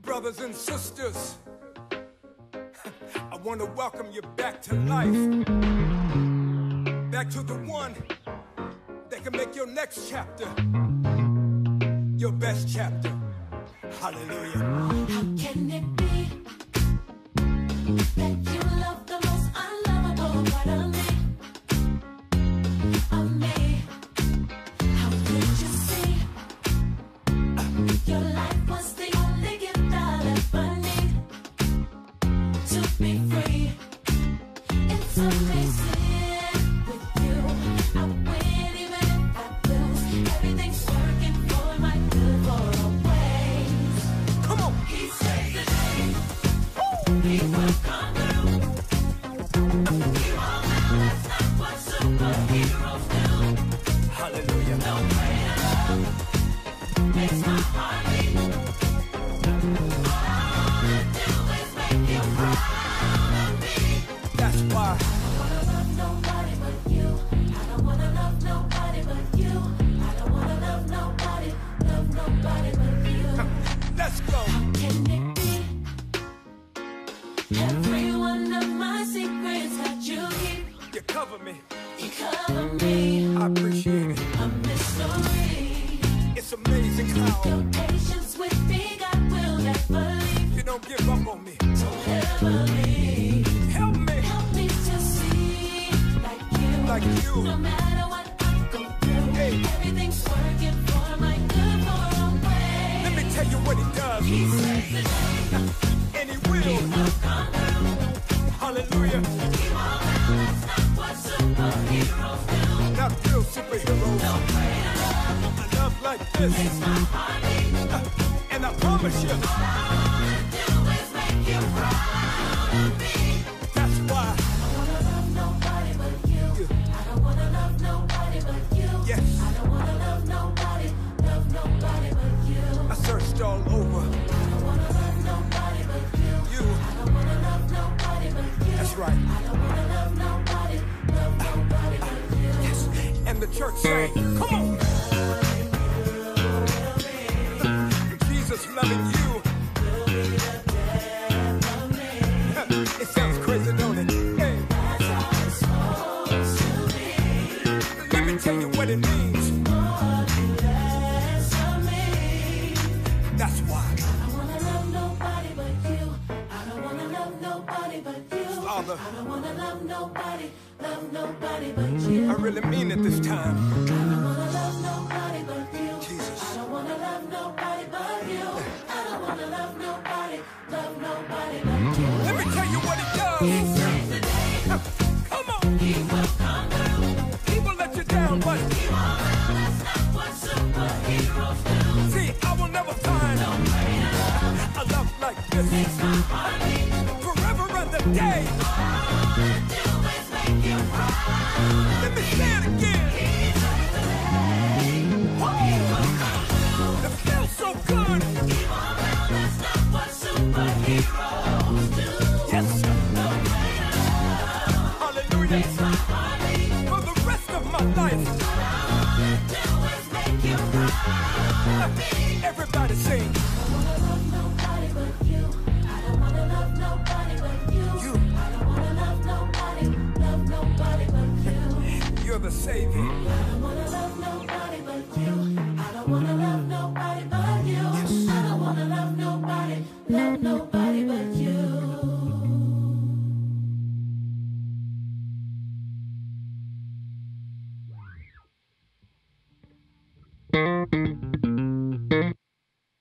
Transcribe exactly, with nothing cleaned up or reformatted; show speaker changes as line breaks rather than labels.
Brothers and sisters, I want to welcome you back to life, back to the one that can make your next chapter your best chapter. Hallelujah.
How can it be that you love the most unlovable part of me? Of me? How could you see uh, your life was the only gift I'll ever need to be free? It's amazing with you. I win even if I lose. Everything's working for my good for always.
Come on.
He saves the day. He will come through. You all know that's not what superheroes do.
Hallelujah.
No greater love makes my heart beat. All I wanna do is make you proud of me.
That's why
I don't wanna love nobody but you. I don't wanna love nobody but you. I don't wanna love nobody, love nobody but you.
let's go.
Can it be? Every one of my secrets that you keep,
You cover me.
you cover me.
I appreciate it.
A mystery.
It's amazing how
Your patience with me, God will never leave.
you don't give up on me.
Don't ever leave.
Help me
Help me to see like you.
like you.
No matter what I go through,
Hey.
everything's working for my good for always.
Let me tell you what he does.
He saves the day.
And he will.
Come through.
Hallelujah.
You all know that's not what superheroes do.
Not real superheroes.
No greater love
A love like this.
makes my heart beat.
And I promise you,
All I wanna do is make you proud of me.
that's why.
I don't wanna love nobody but you. I don't wanna love nobody but you.
Yes.
I don't wanna love nobody, love nobody but you.
I searched all over.
I don't wanna love nobody but you.
You.
I don't wanna love nobody but you.
That's right.
I don't wanna love nobody, love nobody but you.
Yes. And the church sang, come on. Jesus loving you. It sounds crazy, don't it? Hey.
That's how it's supposed to be.
Let me tell you what it means.
More and less of me.
That's why.
I don't wanna love nobody but you. I don't wanna love nobody but you.
Father.
I don't wanna love nobody, love nobody but you.
I really mean it this time.
I don't wanna love nobody but you.
Jesus.
I don't wanna love nobody but you. I don't wanna love nobody, love nobody but you.
Let me tell you what he does.
He saves the day.
Come on.
He will come through.
He will let you down, but
You all know that's not what superheroes do.
see, I will never find
No greater love
a love like this.
makes my heart beat.
Forever and the day.
All I wanna do is make you proud.
Let me say it again.
He saves the day. He will come through.
It feels so good.
You all know that's not what superheroes do.
Yes, sir.
No greater love
Hallelujah.
makes my heart beat.
For the rest of my life.
All I wanna do is make you proud of me.
Everybody sing.
I don't wanna love nobody but you. I don't wanna love nobody but you.
You.
I don't wanna love nobody, love nobody but you.
You're the Savior.
I don't wanna love nobody but you. I don't wanna love nobody but you. I don't wanna love nobody, love nobody but you.
Thank you.